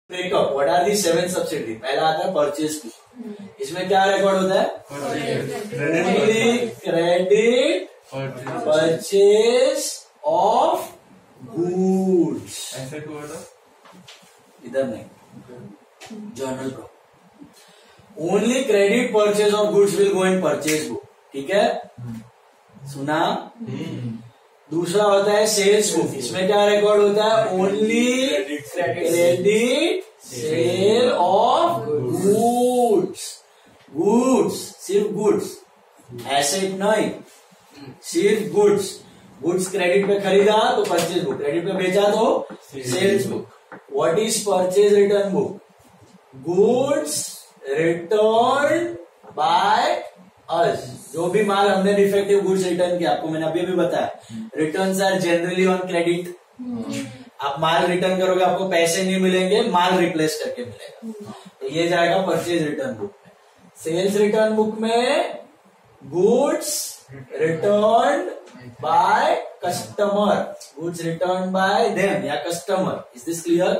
Breakup, what are the 7 subsidy. पहला आता है परचेज बुक, इसमें क्या रिकॉर्ड होता है? Only credit purchase of goods. Asset word इधर नहीं, जर्नल को only credit purchase of goods will go in purchase book. ठीक है, सुना? दूसरा होता है सेल्स बुक, इसमें क्या रिकॉर्ड होता है? Only credit sale of goods. Goods, सिर्फ गुड्स, एसेट नहीं, सिर्फ गुड्स। गुड्स क्रेडिट पे खरीदा तो परचेज बुक, क्रेडिट पे बेचा तो sales book. What is purchase return book? Goods return by us. जो भी माल हमने डिफेक्टिव गुड्स रिटर्न किया, आपको मैंने अभी भी बताया, returns are generally on credit. आप माल रिटर्न करोगे, आपको पैसे नहीं मिलेंगे, माल रिप्लेस करके मिलेगा, तो ये जाएगा परचेज रिटर्न बुक में। सेल्स रिटर्न बुक में goods return by customer, goods return by them या कस्टमर। Is this clear?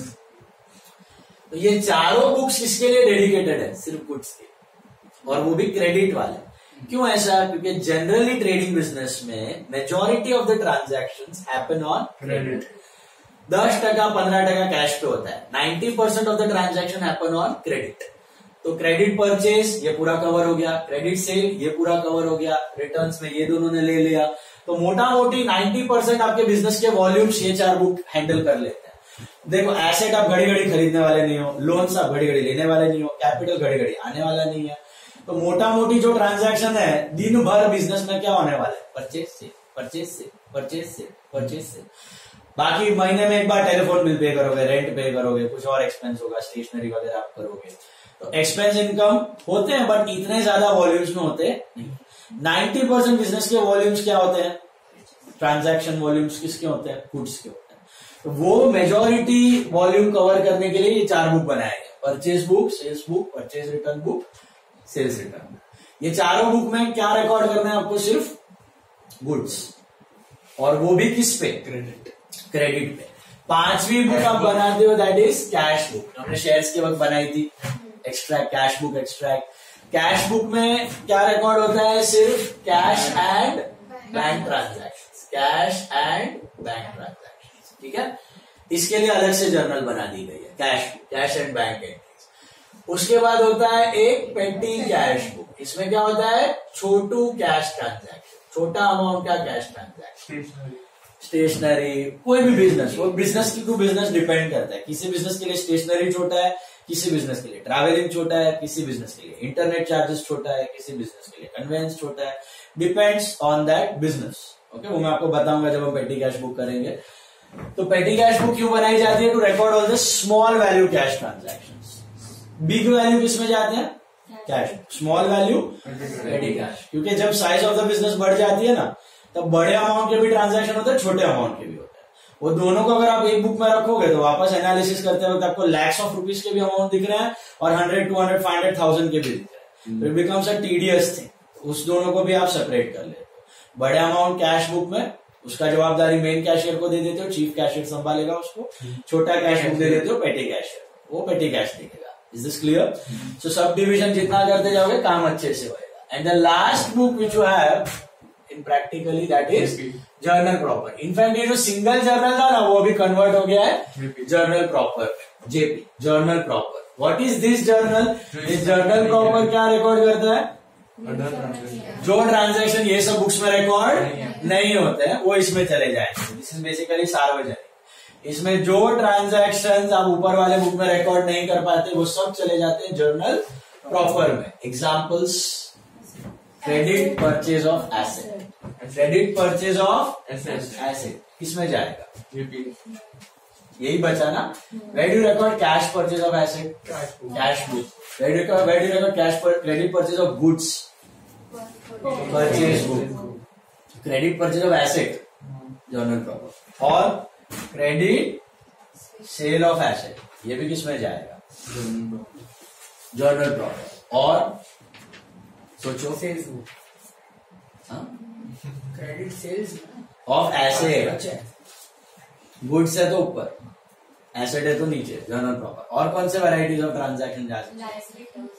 तो ये चारों बुक्स किसके लिए डेडिकेटेड है? सिर्फ गुड्स के, और वो भी क्रेडिट वाले। क्यों ऐसा? क्योंकि जनरली ट्रेडिंग बिजनेस में majority of the transactions happen on credit. 10% 15% cash पे होता है, 90% of the transaction happen on credit. तो क्रेडिट परचेज ये पूरा कवर हो गया, क्रेडिट सेल ये पूरा कवर हो गया, रिटर्न्स में ये दोनों ने ले लिया। तो मोटा मोटी 90% आपके बिजनेस के वॉल्यूम्स ये 4 बुक हैंडल कर लेते हैं। देखो, एसेट आप घड़ी घड़ी खरीदने वाले नहीं हो, लोन्स आप घड़ी घड़ी लेने वाले नहीं हो, कैपिटल घड़ी घड़ी आने वाला नहीं है। तो मोटा मोटी जो ट्रांजैक्शन है दिन भर बिजनेस में क्या होने वाला है? परचेज से परचेज से परचेज से परचेज से। बाकी महीने में एक बार टेलीफोन बिल पे करोगे, रेंट पे करोगे, कुछ और एक्सपेंस होगा, स्टेशनरी वगैरह आप करोगे। तो एक्सपेंस इनकम होते हैं, बट इतने ज्यादा वॉल्यूम्स में होते नहीं। 90% बिजनेस के वॉल्यूम्स क्या होते हैं? ट्रांजैक्शन वॉल्यूम्स किसके होते हैं? गुड्स के होते हैं। तो वो मेजॉरिटी वॉल्यूम कवर करने के लिए ये 4 बुक बनाए गए, purchase book, sales book, purchase return book, sales return book. ये चारों बुक में क्या रिकॉर्ड करना है आपको? सिर्फ गुड्स, और वो भी किस पे? क्रेडिट, क्रेडिट पे। 5वीं बुक आप बनाते हो, दैट इज कैश बुक। हमने शेयर्स के वक्त बनाई थी, extract, cash book extract. Cash book में क्या रिकॉर्ड होता है? सिर्फ cash and bank transactions, cash and bank transactions. ठीक है, इसके लिए अलग से जर्नल बना दी गई है, कैश एंड बैंक एंट्रीज। उसके बाद होता है एक पेटी कैश बुक, इसमें क्या होता है? छोटू कैश ट्रांजैक्शन, छोटा अमाउंट का कैश ट्रांजैक्शन। स्टेशनरी, कोई भी बिजनेस, वो बिजनेस टू बिजनेस डिपेंड करता है। किसी बिजनेस के लिए स्टेशनरी छोटा है, किसी बिजनेस के लिए ट्रैवलिंग छोटा है, किसी बिजनेस के लिए इंटरनेट चार्जेस छोटा है, किसी बिजनेस के लिए कन्वेंस छोटा है। Depends on that business. Okay, वो मैं आपको बताऊंगा जब हम पेटी कैश बुक करेंगे। तो पेटी कैश बुक क्यों बनाई जाती है? To record all the small value cash transactions. Big value किसमें जाते हैं? Cash. Small value petty cash. क्योंकि जब साइज ऑफ द बिजनेस बढ़ जाती है ना, तब बड़े अमाउंट के भी ट्रांजैक्शन होते हैं, छोटे अमाउंट के भी होते हैं। वो दोनों को अगर आप एक बुक में रखोगे तो वापस एनालिसिस करते वक्त आपको लैक्स ऑफ रुपीज के भी अमाउंट दिख रहे हैं, और 100, 200, 500,000 के भी दिख रहे हैं। तो it becomes a tedious thing. उस दोनों को भी आप सेपरेट कर लेते हो। बड़े अमाउंट कैश बुक में, उसका जवाबदारी मेन कैशियर को दे देते हो, चीफ कैशियर संभालेगा उसको। छोटा कैश बुक दे देते हो पेटी कैशियर, वो पेटी कैश देखेगा। Is this clear? So sub division जितना करते जाओगे काम अच्छे से होगा। And the last book which you have in practically, that is journal proper. In fact ये जो सिंगल जर्नल था ना, वो भी कन्वर्ट हो गया है journal proper, JP, journal proper. What is this journal? This journal proper क्या रिकॉर्ड करता है? जो ट्रांजैक्शन ये सब बुक्स में रिकॉर्ड नहीं होते हैं, वो इसमें चले जाएंगे। दिस इज बेसिकली सार्वजनिक। इसमें जो ट्रांजैक्शंस आप ऊपर वाले बुक में रिकॉर्ड नहीं कर पाते, वो सब चले जाते हैं जर्नल प्रॉपर में। Examples: credit purchase of asset, credit purchase of asset किसमें जाएगा? यही बचा ना। Where do record cash purchase of asset? Cash book. Where do record cash पर credit purchase of goods? Purchase book. Credit purchase of asset, journal proper. और credit sale of asset, ये भी किसमें जाएगा? Journal proper. और सोचो, sales book, credit sales of asset. Goods है तो ऊपर, एसेट है तो नीचे जर्नल प्रॉपर। और कौन से वैरायटीज ऑफ ट्रांजैक्शन जा सकते हैं?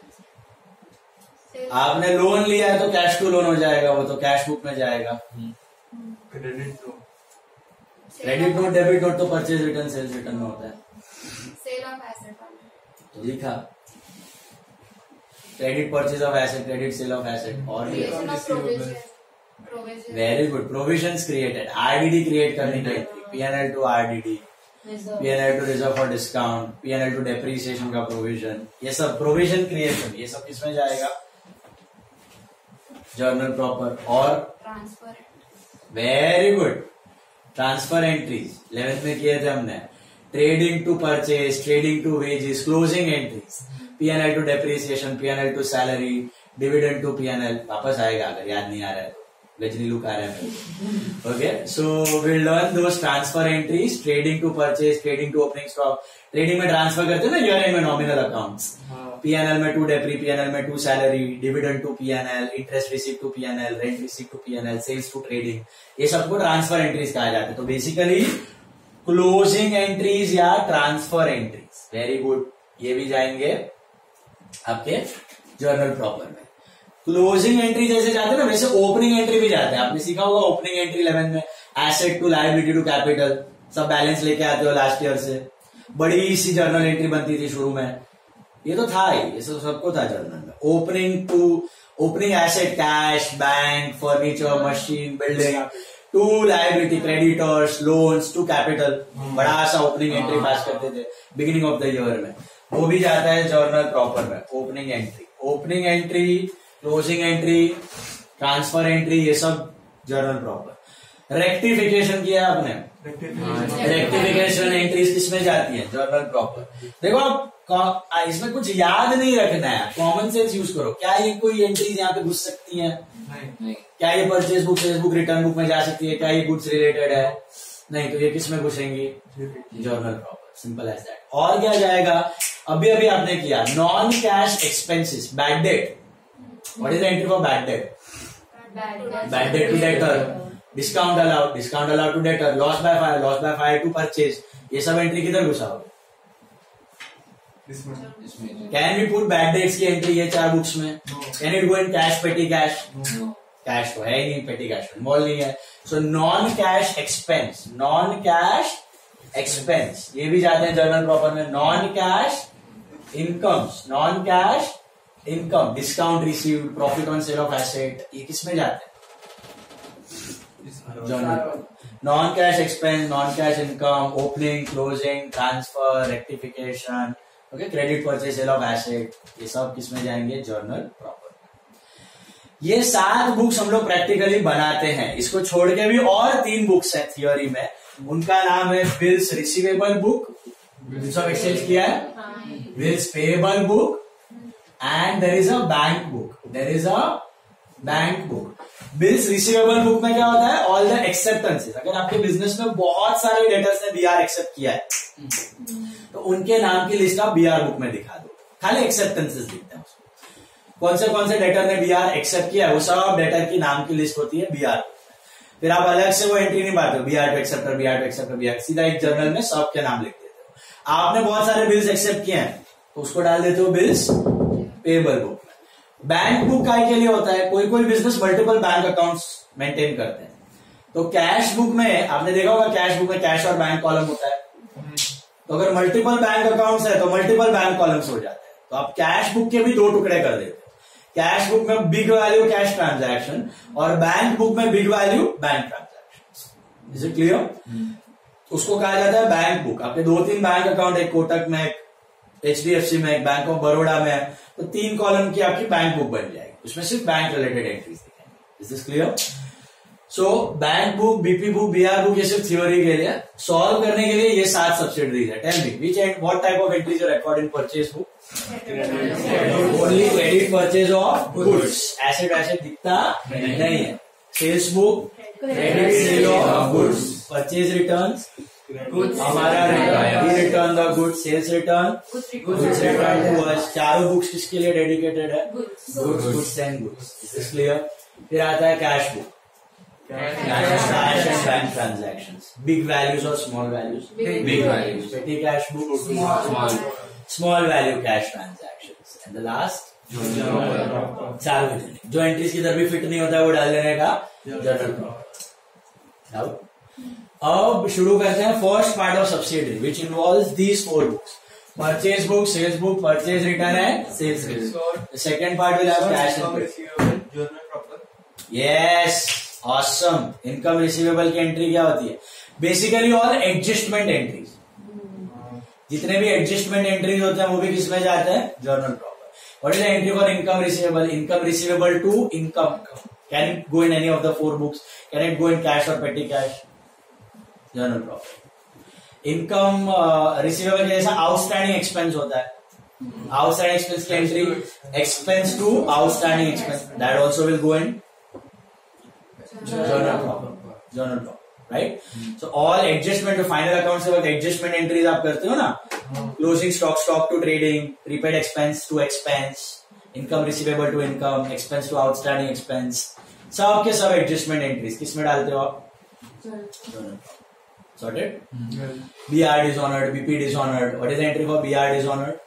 आपने लोन लिया है तो कैश टू लोन हो जाएगा, वो तो कैश बुक में जाएगा। क्रेडिट नोट डेबिट नोट तो परचेज रिटर्न सेल्स रिटर्न में होता है। सेल ऑफ एसेट तो लिखा credit purchase of asset, credit sale of asset. और very good, provisions created, RDD create करने की, PNL to RDD, PNL to reserve for discount, PNL to depreciation का provision, ये सब प्रोविजन क्रिएशन, ये सब किसमें जाएगा? Journal proper. और transfer, very good, transfer entries 11th में किए थे हमने। Trading to purchase, trading to wages, closing entries, PNL to depreciation, PNL to salary, dividend to PNL. वापस आएगा अगर याद नहीं आ रहा है तो, गजनी लुक आ रहा है। Okay, so will learn those transfer entries, trading to purchase, trading to opening stock. Trading में ट्रांसफर करते हैं ना ईयर एंड में नॉमिनल अकाउंट्स, पीएनएल में टू डेप्री, पीएनएल में to salary, dividend to PNL, interest receive to PNL, rent receive to PNL, sales to trading, ये सबको transfer entries कहा जाता है। तो बेसिकली क्लोजिंग एंट्रीज या ट्रांसफर एंट्रीज। वेरी गुड, ये भी जाएंगे आपके जर्नल प्रॉपर में। क्लोजिंग एंट्री जैसे जाते हैं ना, वैसे ओपनिंग एंट्री भी जाते हैं। आपने सीखा होगा ओपनिंग एंट्री 11 में, asset to liability to capital, सब बैलेंस लेके आते हो लास्ट ईयर से। बड़ी सी जर्नल एंट्री बनती थी शुरू में, ये तो था ही, ये सबको था जर्नल में। Opening asset cash, bank, furniture, machine, building, to liability creditors, loans, to capital, बड़ा सा ओपनिंग एंट्री पास करते थे बिगिनिंग ऑफ द ईयर में, वो भी जाता है जर्नल प्रॉपर में। Opening entry, closing entry, transfer entry, ये सब जर्नल प्रॉपर। रेक्टिफिकेशन किया आपने, रेक्टिफिकेशन एंट्रीज किसमें जाती है? Journal proper. देखो आप इसमें कुछ याद नहीं रखना है, कॉमन सेंस यूज करो। क्या ये कोई एंट्रीज यहाँ पे घुस सकती हैं? नहीं। क्या ये purchase book, sales book, return book में जा सकती है? क्या ये गुड्स रिलेटेड है? नहीं। तो ये किस में घुसेंगी? Journal proper, simple as that. और क्या जाएगा? अभी आपने किया non cash expenses, bad debt. What is the entry for bad debt? Bad debt to debtor, discount allowed to debtor, loss by fire to purchase, ये सब एंट्री किधर घुसाओगे? Can we put bad debts की entry ये 4 books में? Can it go in cash, petty cash? Cash तो है ही नहीं, पेटी कैश इन्वॉल्व नहीं है। सो नॉन कैश एक्सपेंस, ये भी जाते हैं जर्नल प्रॉपर में। Non cash income, discount received, profit on sale of asset, ये किसमें जाते हैं? Journal. Non cash expense, non cash income, opening, closing, transfer, rectification, okay, credit purchase, sale of asset, ये सब किसमें जाएंगे? Journal proper. ये 7 बुक्स हम लोग प्रैक्टिकली बनाते हैं। इसको छोड़ के भी और 3 बुक्स है थियोरी में, उनका नाम है बिल्स रिसीवेबल बुक, सब एक्सचेंज किया है, bills payable book, and there is a bank book. Bills receivable book में क्या होता है? All the acceptances. अगर आपके बिजनेस में बहुत सारे डेटर्स ने बीआर एक्सेप्ट किया है तो उनके नाम की लिस्ट आप बीआर बुक में दिखा दो, खाली एक्सेप्टेंसेस दिखते हैं उसको। कौन से डेटर ने बीआर एक्सेप्ट किया है वो सब डेटर की नाम की लिस्ट होती है बीआर बुक में। फिर आप अलग से वो एंट्री नहीं पाते हो, बीआर टू एक्सेप्टर, सीधा एक जर्नल में सबके नाम लिख देते हो। आपने बहुत सारे बिल्स एक्सेप्ट किए हैं तो उसको डाल देते हो बिल्स पेएबल बुक में। बैंक बुक काय के लिए होता है? कोई business multiple bank accounts maintain करते हैं, तो कैश बुक में आपने देखा होगा, कैश बुक में कैश और बैंक कॉलम होता है। तो अगर मल्टीपल बैंक अकाउंट्स है तो मल्टीपल बैंक कॉलम्स हो जाते हैं। तो आप कैश बुक के भी 2 टुकड़े कर देते हो। कैश बुक में बिग वैल्यू कैश ट्रांजैक्शन और बैंक बुक में big value bank transaction. Is it clear? उसको कहा जाता है बैंक बुक। आपके 2-3 बैंक अकाउंट, एक कोटक में, एक एचडीएफसी में, एक बैंक ऑफ बड़ौदा में, तो 3 कॉलम की आपकी बैंक बुक बन जाएगी, उसमें सिर्फ बैंक रिलेटेड एंट्रीज दिखेंगे। Is this clear? So bank book, BP book, BR book, ये सिर्फ थ्योरी के लिए। सॉल्व करने के लिए ये 7 सब्सिडरीज है। Tell me what type of entries are record in purchase book? Only credit purchase of goods, asset दिखता नहीं है। Sales book, credit sale of goods, purchase returns, हमारा return the goods, sales return, goods return to us. चारों books किसके लिए dedicated है? Goods and goods. Is this clear? फिर आता है cash book. cash and bank transactions. Big values or small values? Big values. Petty cash book, small value cash transactions. And the last? सार्वजनिक. जो entries किधर भी fit नहीं होता है वो डाल देने का जनरल प्रॉफिट. अब शुरू करते हैं first part of subsidiary which involves these 4 books. Purchase book, sales book, purchase return and sales return. Second part will have cash and yes. Awesome. Income receivable की एंट्री क्या होती है? Basically all adjustment entries. जितने भी adjustment entries होते हैं वो भी किसमें जाते हैं? Journal profit. What is the entry for income receivable? Income receivable to income. Can it go in any of the 4 books? Can it go in cash or petty cash? Journal profit. Income receivable जैसा outstanding expense होता है. Outstanding expense की entry expense to outstanding expense. That also will go in journal profit. Journal profit. Right? So all adjustment to final account से वक्त adjustment entries आप करते हो ना? Closing stock to trading, prepaid expense to expense, income receivable to income, expense to outstanding expense. सब के सब adjustment entries किसमें डालते हो आप? Sorted? BR dishonored, BP dishonored. What is the entry for BR dishonored?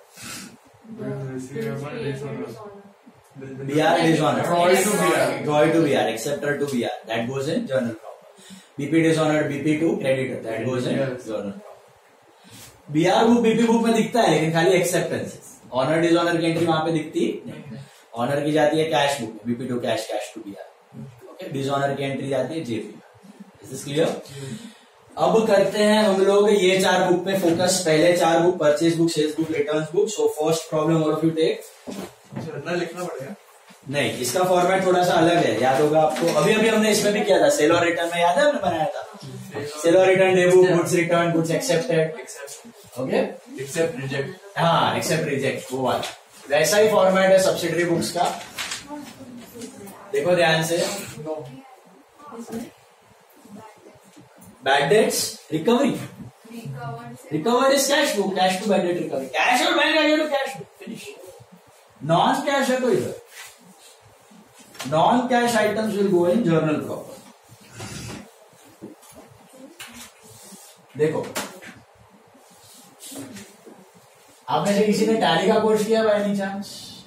BR dishonored. Troy to BR, acceptor to BR. That goes in journal profit. BP dishonored, BP to creditor. That goes in journal profit. BR book BP book में दिखता है लेकिन खाली acceptances. Honour dishonour की entry वहां पे दिखती नहीं. ऑनर की जाती है कैश बुक में, BP to cash, cash to BR. Okay. Dishonour की एंट्री जाती है जेपी. Is this clear? अब करते हैं हम लोग ये 4 बुक पे फोकस. पहले 4 book purchase book, sales book, returns book. So first problem all of you take. लिखना पड़ेगा. नहीं, इसका फॉर्मेट थोड़ा सा अलग है. याद होगा आपको. अभी हमने इसमें भी किया था. सेल और रिटर्न में याद है हमने बनाया था. सेल और रिटर्न डेबू, goods return, goods accepted. Okay. Accept reject. हाँ, एक्सेप्ट रिजेक्ट वो वाला. वैसा ही फॉर्मेट है सब्सिडरी बुक्स का. देखो ध्यान से. Bad debts recovery. Recovered is cash book, cash to bad debt recovery. Cash और बैंक आगे तो cash book finish. Non cash है तो इधर. Non cash items will go in journal profit. देखो, आप में से किसी ने टैली का कोर्स किया बाय एनी चांस?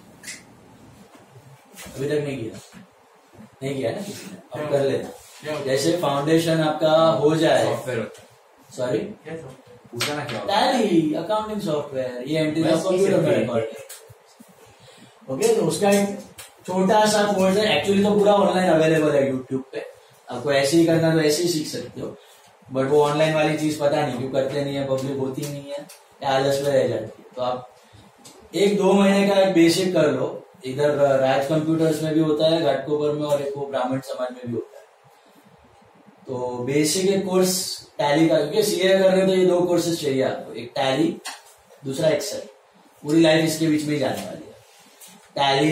अभी तक नहीं किया. नहीं किया ना किसी ने? अब कर लेना. जैसे फाउंडेशन आपका हो जाए. सॉरी, पूछा ना क्या? Tally accounting software. ये एंट्री कंप्यूटर में रिकॉर्ड. ओके. तो उसका एक छोटा सा कोर्स है. एक्चुअली तो पूरा ऑनलाइन अवेलेबल है यूट्यूब पे. आपको ऐसे ही करना तो ऐसे ही सीख सकते हो. बट वो ऑनलाइन वाली चीज पता नहीं क्यों करते नहीं है, पब्लिक होती नहीं है, आलस में रह जाती है. तो आप 1-2 महीने का एक बेसिक कर लो. इधर राज कंप्यूटर्स में भी होता है, घाटकोपर में, और एक वो ब्राह्मण समाज में भी होता है. तो बेसिक एक कोर्स टैली का, क्योंकि सीए कर रहे हो तो ये 2 कोर्सेज चाहिए आपको. एक टैली, दूसरा एक्सेल. पूरी लाइफ इसके बीच में ही जाने वाली है. Tally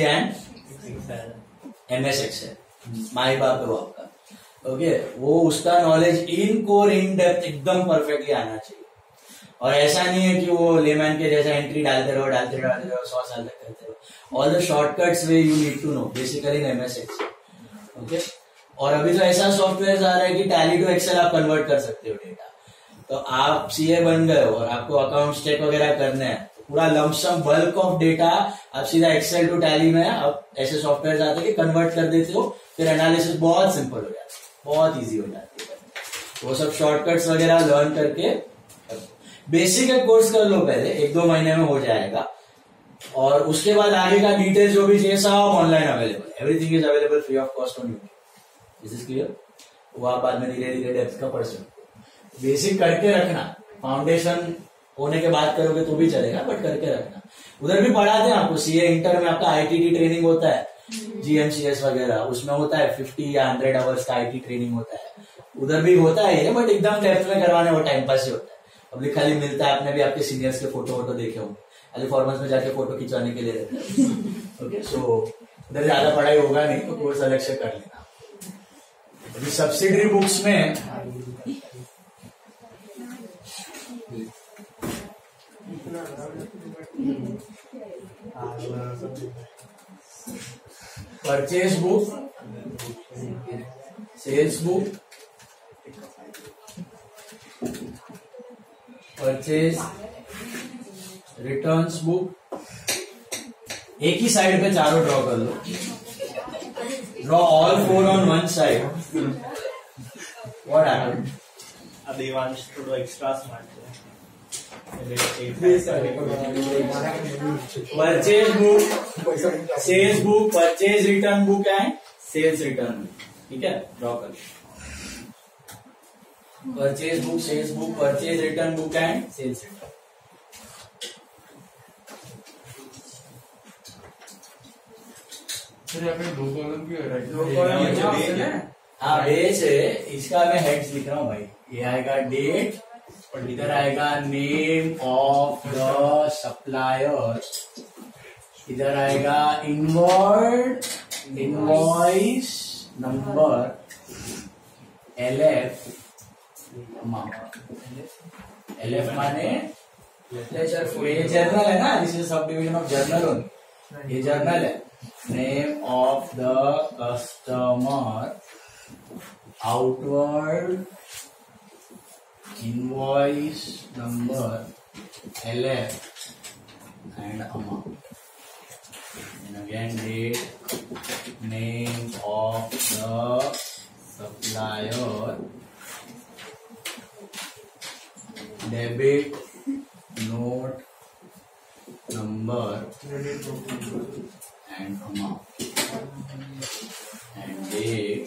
and MS Excel. माई बाप है वो आपका. ओके. वो उसका knowledge in core in depth एकदम परफेक्टली आना चाहिए. और ऐसा नहीं है कि वो लेमैन के जैसा एंट्री डालते रहो 100 साल तक करते रहो. All the shortcuts way you need to know basically in MS Excel. Okay. और अभी तो ऐसा सॉफ्टवेयर आ रहा है कि टैली टू एक्सेल आप कन्वर्ट कर सकते हो डेटा. तो आप सीए बन गए हो और आपको अकाउंट चेक वगैरह करने हैं, तो पूरा लमसम बल्क ऑफ डेटा आप सीधा एक्सेल टू टैली में आप ऐसे सॉफ्टवेयर आते हैं कि कन्वर्ट कर देते हो. फिर एनालिसिस बहुत सिंपल हो जाता है, बहुत इजी हो जाती है. वो सब शॉर्टकट्स वगैरह लर्न करके बेसिक एक कोर्स कर लो पहले. 1-2 महीने में हो जाएगा. और उसके बाद आगे का डिटेल जो भी चाहिए सब online available. Everything is available free of cost on YouTube. This is clear. वो आप बाद में धीरे धीरे डेप्थ का पढ़ सकते हो. बेसिक करके रखना. फाउंडेशन होने के बाद करोगे तो भी चलेगा, बट करके रखना. उधर भी पढ़ाते हैं आपको. सीए इंटर में आपका आईटीटी ट्रेनिंग होता है, जीएमसीएस वगैरह, उसमें होता है 50 या 100 आवर्स का आईटी ट्रेनिंग होता है. उधर भी होता है ये, बट एकदम डेप्थ में करवाने वो टाइम पास ही होता है. पब्लिक खाली मिलता है. आपने भी आपके सीनियर्स के फोटो देखे होंगे, खाली फॉर्मल्स में जाके फोटो खिंचवाने के लिए रहते हैं. ओके. सो उधर ज्यादा पढ़ाई होगा नहीं, तो कोर्स अलग से कर लेना. अभी सब्सिडरी बुक्स में purchase book, sales book, purchase returns book, एक ही साइड पे चारों ड्रॉ कर लो. Draw all 4 on one side. What happened? Devansh to do extra smart. Purchase book, sales book, purchase return book and sales return book. ठीक है, draw कर. Purchase book, sales book, purchase return book and sales return. यहाँ पे 2 column भी है right. हाँ base है, इसका मैं हेड्स लिख रहा हूँ भाई. ये आएगा डेट, इधर आएगा नेम ऑफ द सप्लायर, इधर आएगा इनवॉइस नंबर, LF माने ये जर्नल है ना, this is subdivision of journal only. ये जर्नल है. Name of the customer, outward, invoice number, LF and amount, and again date, name of the supplier, debit note number and amount, and date,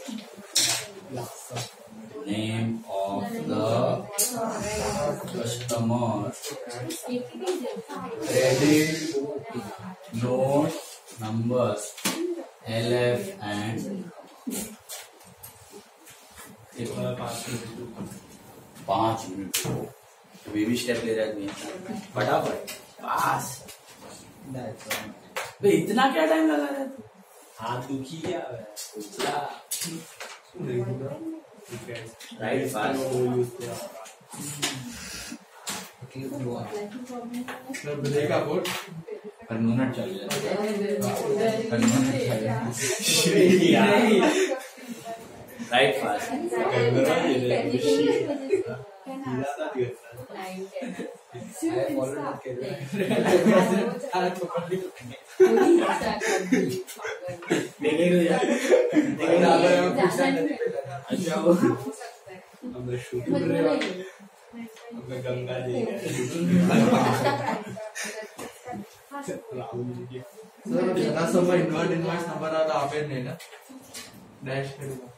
name of the customer, credit note numbers, LF and 5 minute. Baby step ले रहा है फटाफट पास. इतना क्या time लगा रहा है? हाथ दुखी क्या है? Write fast. देखा बोर्ड कन्वर्ट चल राइट फास्ट. गंगा जी सब इन्वर्स नंबर आता आपे नहीं ना डैश करेगा.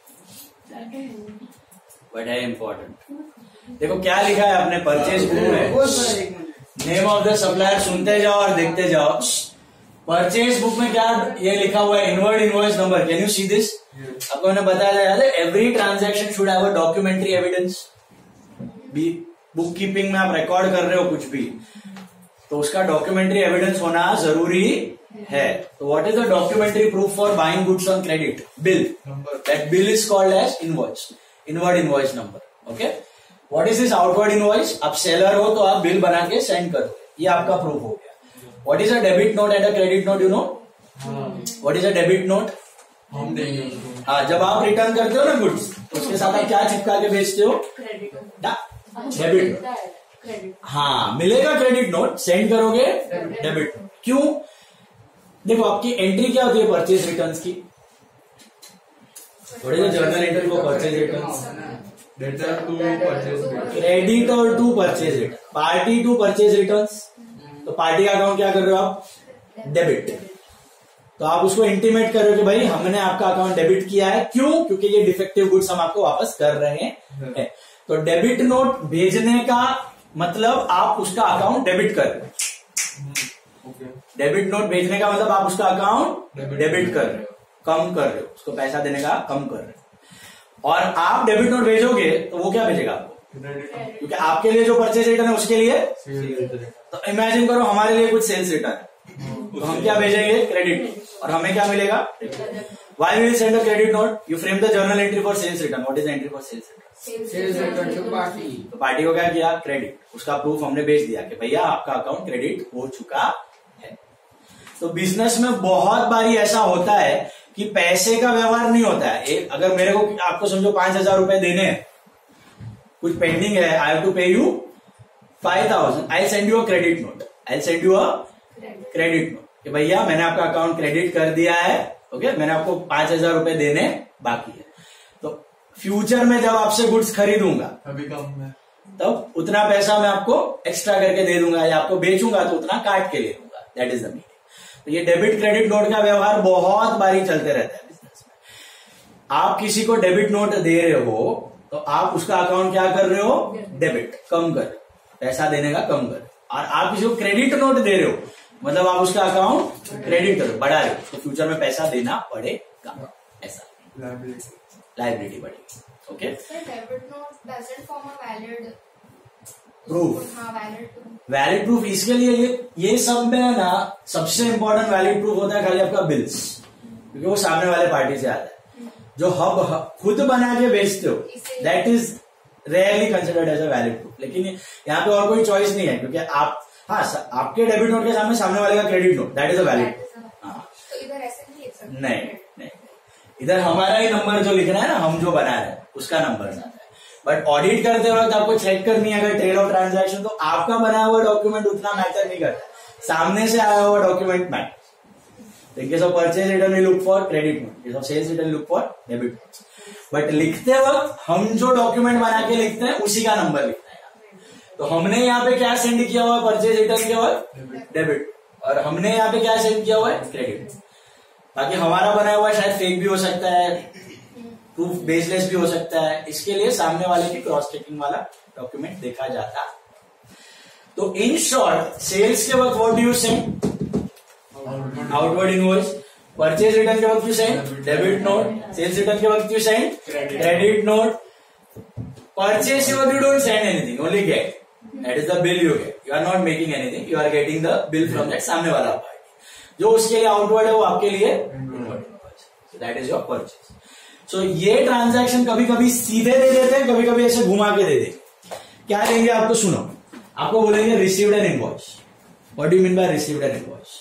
बट है इम्पोर्टेंट. देखो क्या लिखा है अपने परचेज बुक में. नेम ऑफ द सप्लायर सुनते जाओ और देखते जाओ. परचेज बुक में क्या ये लिखा हुआ है? Inward invoice number. Can you see this? आपको मैंने बताया था every transaction should have a documentary evidence. Book keeping में आप रिकॉर्ड कर रहे हो कुछ भी तो उसका डॉक्यूमेंट्री एविडेंस होना जरूरी है. तो what is the documentary proof for buying goods on credit? Bill. That bill is called as invoice. Inward invoice number. Okay. What is this outward invoice? आप सेलर हो तो आप बिल बना के सेंड करो. ये आपका प्रूफ हो गया. What is a debit note and a credit note? You know what is a debit note? हम देंगे. हाँ, जब आप रिटर्न करते हो ना गुड्स तो उसके साथ आप क्या चिपका के बेचते हो? Debit note. हाँ, मिलेगा क्रेडिट नोट, सेंड करोगे डेबिट नोट. क्यों? देखो आपकी एंट्री क्या होती है परचेज रिटर्न्स की? What is the journal entry for purchase returns? Debtor to purchase creditor to purchase return, party to purchase returns. तो पार्टी का अकाउंट क्या कर रहे हो आप? डेबिट. तो आप उसको इंटीमेट कर रहे हो कि भाई हमने आपका अकाउंट डेबिट किया है. क्यों? क्योंकि ये डिफेक्टिव गुड्स हम आपको वापस कर रहे हैं. तो डेबिट नोट भेजने का मतलब आप उसका अकाउंट डेबिट कर रहे हो. डेबिट नोट भेजने का मतलब आप उसका अकाउंट डेबिट कर रहे हो, कम कर रहे हो, उसको पैसा देने का कम कर रहे हो. और आप डेबिट नोट भेजोगे तो वो क्या भेजेगा आपको? क्योंकि आपके लिए जो परचेज रिटर्न है उसके लिए. तो इमेजिन करो हमारे लिए कुछ सेल्स रिटर्न है तो हम क्या भेजेंगे? क्रेडिट. और हमें क्या मिलेगा? Why will send a credit note? You frame the journal entry for sales return. What is entry for sales return? Sales return to party. तो पार्टी को क्या किया? क्रेडिट. उसका प्रूफ हमने भेज दिया कि भैया आपका अकाउंट क्रेडिट हो चुका है. तो बिजनेस में बहुत बारी ऐसा होता है कि पैसे का व्यवहार नहीं होता है। अगर मेरे को आपको समझो 5,000 रुपए देने हैं, कुछ पेंडिंग है, I have to pay you 5,000, I send you a credit note, I send you a credit note कि भैया मैंने आपका अकाउंट क्रेडिट कर दिया है, ओके, मैंने आपको 5,000 रुपए देने बाकी है। तो फ्यूचर में जब आपसे गुड्स खरीदूंगा अभी कम है तब उतना पैसा मैं आपको एक्स्ट्रा करके दे दूंगा, या आपको बेचूंगा तो उतना काट के ले दूंगा, दैट इज द मीनिंग। तो ये डेबिट क्रेडिट नोट का व्यवहार बहुत बारी चलते रहता है बिजनेस में। आप किसी को डेबिट नोट दे रहे हो तो आप उसका अकाउंट क्या कर रहे हो, डेबिट, कम कर रहे हो, पैसा देने का कम कर रहे हो। और आप किसी को क्रेडिट नोट दे रहे हो मतलब आप उसका अकाउंट क्रेडिट करो, बढ़ा रहे हो, तो फ्यूचर में पैसा देना पड़ेगा, ऐसा लाइबिलिटी बढ़ेगी। Okay, debit note doesn't form a valid proof. हाँ, वैलिड प्रूफ। वैलिड प्रूफ इसके लिए ये सब में ना सबसे इंपॉर्टेंट वैलिड प्रूफ होता है खाली आपका बिल्स, क्योंकि वो सामने वाले पार्टी से आता है। जो हब खुद बना के बेचते हो that is rarely considered as a valid proof. लेकिन यहाँ पे और कोई चॉइस नहीं है, क्योंकि आप आपके डेबिट नोट के सामने वाले का credit note, that is a valid. तो इधर ऐसे नहीं लिख सकते? नहीं, इधर हमारा ही नंबर जो लिखना है ना, हम जो बना रहे हैं उसका नंबर आता है। बट ऑडिट करते वक्त आपको चेक करनी है अगर ट्रेल ऑफ ट्रांजैक्शन, तो आपका बनाया हुआ डॉक्यूमेंट उतना मैटर नहीं करता, सामने से आया हुआ document matter. In case of purchase return we look for credit note, case of sales return look for debit note. But लिखते वक्त हम जो डॉक्यूमेंट बना के लिखते हैं उसी का नंबर लिखना है। तो हमने यहाँ पे क्या सेंड किया हुआ है परचेज रिटर्न के वक्त, डेबिट, और हमने यहाँ पे क्या सेंड किया हुआ है, क्रेडिट। बाकी हमारा बनाया हुआ शायद फेक भी हो सकता है, प्रूफ बेसलेस भी हो सकता है, इसके लिए सामने वाले की क्रॉस चेकिंग वाला डॉक्यूमेंट देखा जाता। तो इन शॉर्ट सेल्स के वक्त what do you send, outward invoice. Purchase return के वक्त you send debit note, sales return के वक्त you send credit note. Purchase के वक्त you don't send anything, only get, that is the bill you get, you are not making anything, you are getting the bill from that सामने वाला party. जो उसके लिए outward है वो आपके लिए inward, that is your purchase. So ये ट्रांजैक्शन कभी कभी सीधे दे देते हैं, कभी कभी ऐसे घुमा के दे देते। क्या देंगे आपको, सुनो, आपको बोलेंगे received an invoice. What do you mean by received an invoice,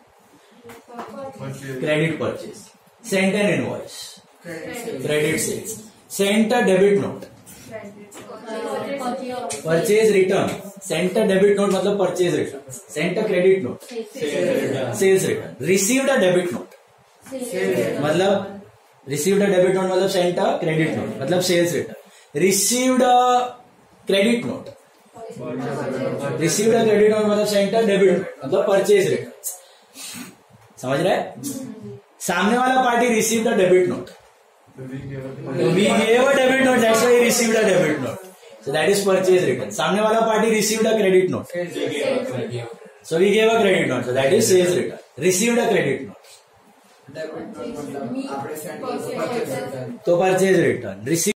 credit purchase, sent an invoice, credit sales, sent a debit note, purchase return, sent a debit note मतलब purchase return, sent a credit note, sales return, received a debit note मतलब received a debit note मतलब sent a credit note मतलब sales return, received a credit note, received a credit note मतलब sent a debit note मतलब purchase return. समझ रहे हैं? सामने वाला party received a debit note, we gave a debit note, that's why he received a debit note, so that is purchase return. सामने वाला party received a credit note, so we gave a credit note, so that is sales return. Received a credit note debit note मतलब आपने send किया तो purchase return तो purchase return, received